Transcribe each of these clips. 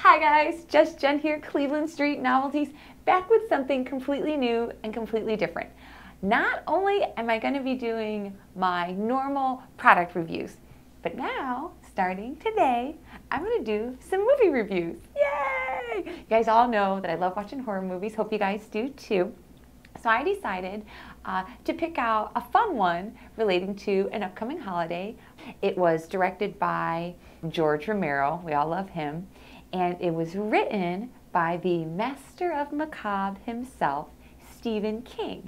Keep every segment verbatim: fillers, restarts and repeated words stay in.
Hi guys, just Jen here, Cleveland Street Novelties, back with something completely new and completely different. Not only am I going to be doing my normal product reviews, but now, starting today, I'm going to do some movie reviews. Yay! You guys all know that I love watching horror movies. Hope you guys do too. So I decided uh, to pick out a fun one relating to an upcoming holiday. It was directed by George Romero. We all love him. And it was written by the master of macabre himself, Stephen King.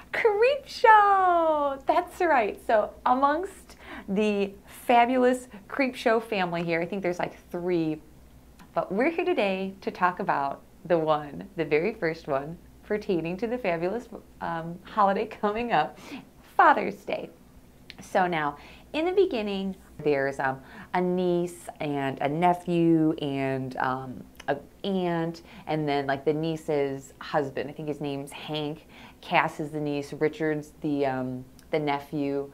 Creepshow! That's right. So amongst the fabulous Creepshow family here, I think there's like three, but we're here today to talk about the one, the very first one, pertaining to the fabulous um, holiday coming up, Father's Day. So now, in the beginning, there's um, a niece and a nephew and um, an aunt, and then like the niece's husband. I think his name's Hank. Cass is the niece. Richard's the um, the nephew,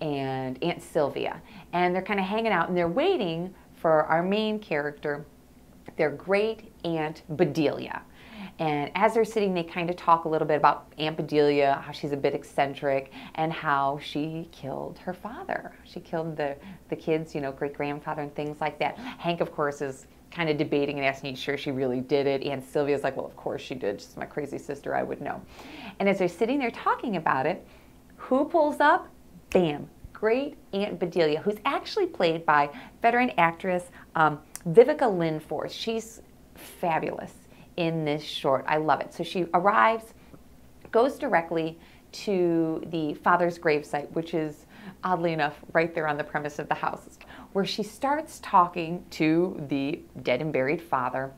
and Aunt Sylvia. And they're kind of hanging out, and they're waiting for our main character, their great aunt Bedelia. And as they're sitting, they kind of talk a little bit about Aunt Bedelia, how she's a bit eccentric, and how she killed her father. She killed the, the kids, you know, great-grandfather and things like that. Hank, of course, is kind of debating and asking, sure she really did it. Aunt Sylvia's like, well, of course she did. She's my crazy sister, I would know. And as they're sitting there talking about it, who pulls up? Bam. Great Aunt Bedelia, who's actually played by veteran actress um, Vivica Lynn Force. She's fabulous in this short. I love it. So she arrives, goes directly to the father's gravesite, which is oddly enough right there on the premise of the house, where she starts talking to the dead and buried father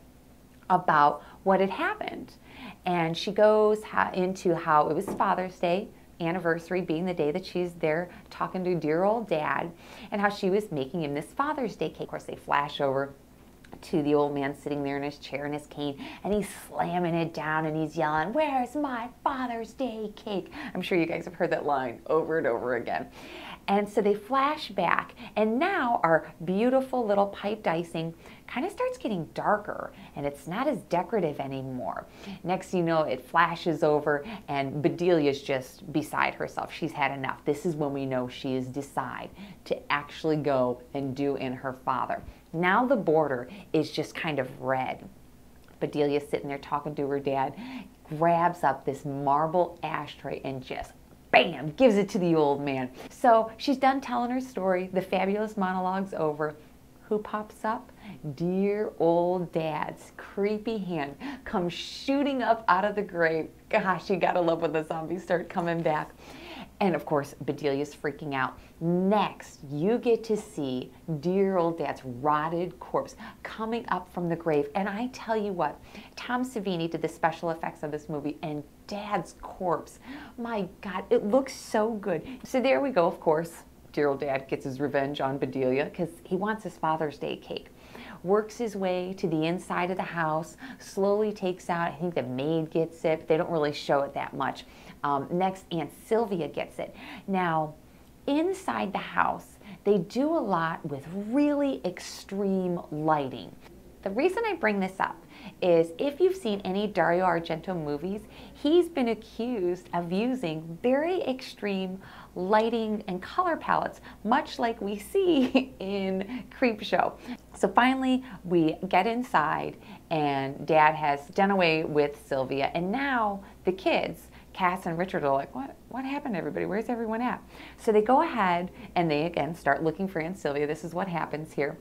about what had happened. And she goes into how it was Father's Day, anniversary being the day that she's there talking to dear old dad, and how she was making him this Father's Day cake. Of course, they flash over to the old man sitting there in his chair and his cane, and he's slamming it down and he's yelling, "Where's my Father's Day cake?" I'm sure you guys have heard that line over and over again. And so they flash back, and now our beautiful little piped icing kind of starts getting darker, and it's not as decorative anymore. Next thing you know, it flashes over, and Bedelia's just beside herself. She's had enough. This is when we know she is decide to actually go and do in her father. Now the border is just kind of red. Bedelia's sitting there talking to her dad, grabs up this marble ashtray and just bam, gives it to the old man. So she's done telling her story. The fabulous monologue's over. Who pops up? Dear old dad's creepy hand comes shooting up out of the grave. Gosh, you gotta love when the zombies start coming back. And of course, Bedelia's freaking out. Next, you get to see dear old dad's rotted corpse coming up from the grave. And I tell you what, Tom Savini did the special effects of this movie, and dad's corpse, my God, it looks so good. So there we go, of course. Dear old dad gets his revenge on Bedelia because he wants his Father's Day cake. Works his way to the inside of the house, slowly takes out, I think the maid gets it, but they don't really show it that much. Um, next, Aunt Sylvia gets it. Now, inside the house, they do a lot with really extreme lighting. The reason I bring this up is if you've seen any Dario Argento movies, he's been accused of using very extreme lighting and color palettes, much like we see in Creepshow. So finally, we get inside, and Dad has done away with Sylvia, and now the kids, Cass and Richard, are like, what, what happened to everybody? Where's everyone at? So they go ahead and they again start looking for Aunt Sylvia. This is what happens here.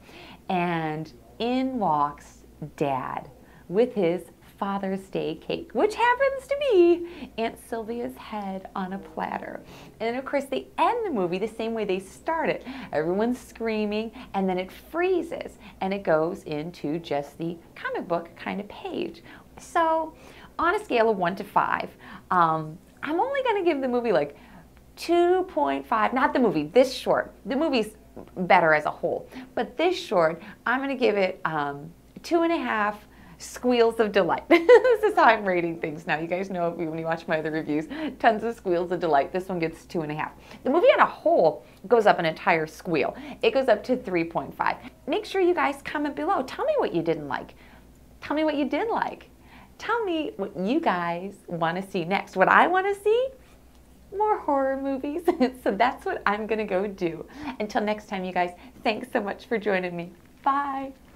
And in walks Dad with his Father's Day cake, which happens to be Aunt Sylvia's head on a platter. And of course, they end the movie the same way they started. Everyone's screaming, and then it freezes, and it goes into just the comic book kind of page. So on a scale of one to five, um, I'm only going to give the movie like two point five, not the movie, this short. The movie's better as a whole, but this short, I'm going to give it um, two and a half squeals of delight. This is how I'm rating things now. You guys know when you watch my other reviews, tons of squeals of delight. This one gets two and a half. The movie on a whole goes up an entire squeal. It goes up to three point five. Make sure you guys comment below. Tell me what you didn't like. tell me what you did like. Tell me what you guys want to see next. What I want to see? More horror movies. So that's what I'm going to go do. Until next time, you guys, thanks so much for joining me. Bye.